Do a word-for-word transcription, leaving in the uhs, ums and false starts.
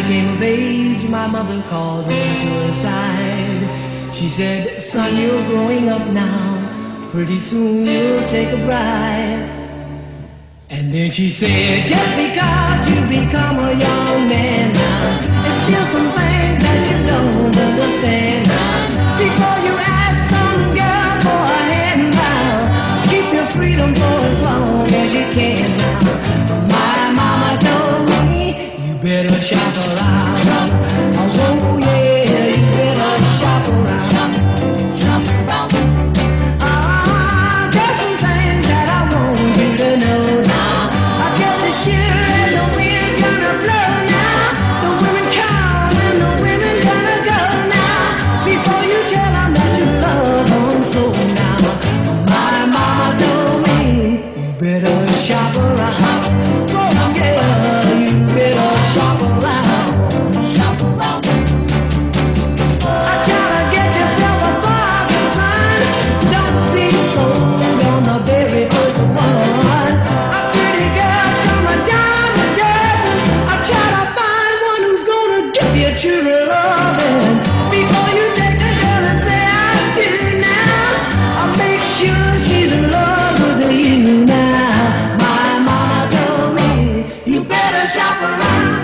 came of age, my mother called him to her side. She said, son, you're growing up now. Pretty soon you'll take a bride. And then she said, just because you become a young man now, there's still some things that you don't understand now. Before you ask some girl for a hand now, keep your freedom for as long as you can now. My mama told me, you better shop around. Oh yeah, you better shop around. Shop around. Ah, there's some things that I want you to know now. I tell the sure as the wind's gonna blow now. The women come and the women gonna go now. Before you tell them that you love them so now. My mama told me, you better shop around. Oh yeah, you better shop around. Shop around. I try to get yourself a bargain, son. Don't be sold on the very first one. A pretty girl from a dime a dozen. I try to find one who's gonna give you true loving. Before you take a girl and say I do now, I'll make sure she's in love with you now. My mama told me, you better shop around.